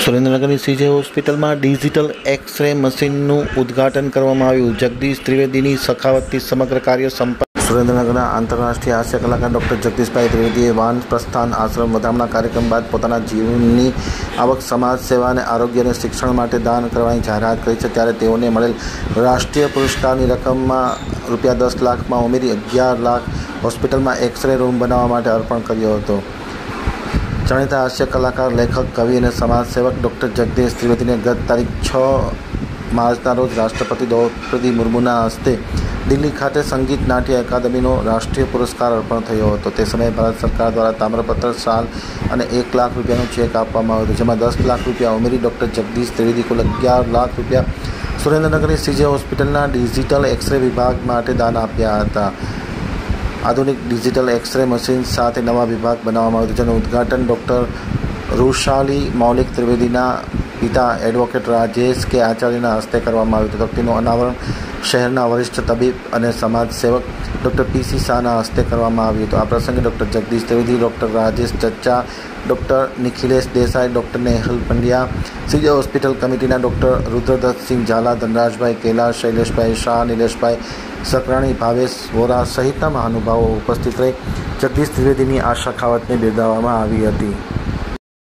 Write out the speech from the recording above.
સુરેન્દ્રનગરની CJ હોસ્પિટલમાં digital x-ray મશીનનું ઉદ્ઘાટન કરવામાં આવ્યું. જગદીશ ત્રિવેદીની સખાવતથી સમગ્ર કાર્ય સંપન્ન. સુરેન્દ્રનગરના આંતરરાષ્ટ્રીય હાસ્ય કલાકાર ડૉક્ટર જગદીશભાઈ ત્રિવેદીએ વાન પ્રસ્થાન આશ્રમ વધામણા કાર્યક્રમ બાદ પોતાના જીવનની આવક સમાજ સેવા અને આરોગ્ય અને શિક્ષણ માટે દાન કરવાની જાહેરાત કરી છે. ત્યારે તેઓને મળેલ રાષ્ટ્રીય પુરસ્કારની રકમમાં ₹10 લાખમાં ઉમેરી 11 લાખ હોસ્પિટલમાં એક્સ-રે રૂમ બનાવવા માટે અર્પણ કર્યો હતો. જાણીતા હાસ્ય કલાકાર, લેખક, કવિ અને સમાજસેવક ડૉક્ટર જગદીશ ત્રિવેદીને ગત તારીખ 6 માર્ચના રોજ રાષ્ટ્રપતિ દ્રૌપદી મુર્મુના હસ્તે દિલ્હી ખાતે સંગીત નાટ્ય અકાદમીનો રાષ્ટ્રીય પુરસ્કાર અર્પણ થયો હતો. તે સમયે ભારત સરકાર દ્વારા તામ્રપત્ર, શાલ અને ₹1 લાખ ચેક આપવામાં આવ્યો હતો, જેમાં ₹10 લાખ ઉમેરી ડૉક્ટર જગદીશ ત્રિવેદી કુલ ₹11 લાખ સુરેન્દ્રનગરની સીજે હોસ્પિટલના ડિજિટલ એક્સ-રે વિભાગ માટે દાન આપ્યા હતા. આધુનિક ડિજિટલ એક્સ-રે મશીન સાથે નવા વિભાગ બનાવવામાં આવ્યો હતો, જેનું ઉદ્ઘાટન ડૉક્ટર ઋષાલી મૌલિક ત્રિવેદીના પિતા એડવોકેટ રાજેશ કે આચાર્યના હસ્તે કરવામાં આવ્યું હતું. તકતીનું અનાવરણ શહેરના વરિષ્ઠ તબીબ અને સમાજસેવક ડૉક્ટર PC શાહના હસ્તે કરવામાં આવ્યું હતું. આ પ્રસંગે doctor Jagdish Trivedi, doctor Rajesh Chachcha, doctor Nikhilesh Desai, doctor Nehal Pandya, CJ hospital કમિટીના ડૉક્ટર રુદ્રદત્તસિંહ ઝાલા, ધનરાજભાઈ કેલાસ, શૈલેષભાઈ શાહ, નિલેશભાઈ સકરાણી, ભાવેશ વોરા સહિતના મહાનુભાવો ઉપસ્થિત રહી જગદીશ ત્રિવેદીની આ સખાવતને બિરદાવવામાં આવી હતી.